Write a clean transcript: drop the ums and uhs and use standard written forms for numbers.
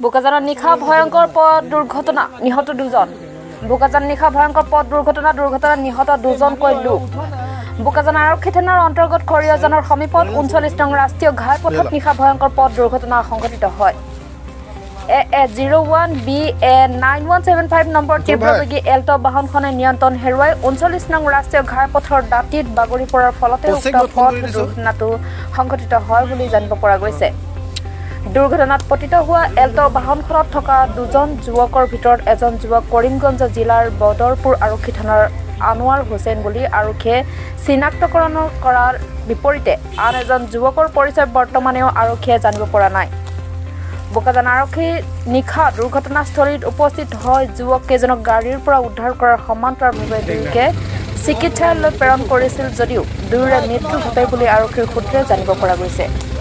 বোকাজানৰ নিশা ভয়ংকৰ পথ দুৰ্ঘটনা নিহত 2জন বোকাজান নিশা ভয়ংকৰ পথ দুৰ্ঘটনাত নিহত 2জনকৈ লোক বোকাজান আৰক্ষী থানাৰ অন্তৰ্গত খৰিয়াজানৰ সমীপত 39 নং ৰাষ্ট্ৰীয় ঘাইপথত নিশা ভয়ংকৰ পথ দুৰ্ঘটনা সংঘটিত হয় A01 BA9175 নম্বৰ তীব্ৰবেগী এল্টো বাহনখনে নিয়ন্ত্ৰণ হেৰুৱাই 39 নং ৰাষ্ট্ৰীয় ঘাইপথৰ দাঁতিত বাগৰি পৰাৰ ফলতে উক্ত পথ দুৰ্ঘটনাটো সংঘটিত হয় বুলি জানিব পৰা গৈছে দুৰ্ঘটনাত পতিত হোৱা এল্টো বাহনখনত থকা 2জন যুৱকৰ ভিতৰত এজন যুৱক কৰিমগঞ্জ জিলাৰ বদৰপুৰ আৰক্ষী থানাৰ আনোৱাৰ হোসেন বুলি আৰক্ষীয়ে চিনাক্তকৰণ কৰাৰ বিপৰীতে আন এজন যুৱকৰ পৰিচয় বৰ্তমানেও আৰক্ষীয়ে জানিব পৰা নাই বোকাজান আৰক্ষী নিশা দুৰ্ঘটনাস্থলীত উপস্থিত হয় যুৱক কেইজনক গাড়ীৰ পৰা উদ্ধাৰ কৰাৰ সমান্তৰালভাৱে দুয়োকে চিকিৎসালয়লৈ প্ৰেৰণ কৰিছিল যদিও দুয়োৰে মৃত্যু ঘটে বুলি আৰক্ষীৰ সূত্ৰে জানিব পৰা গৈছে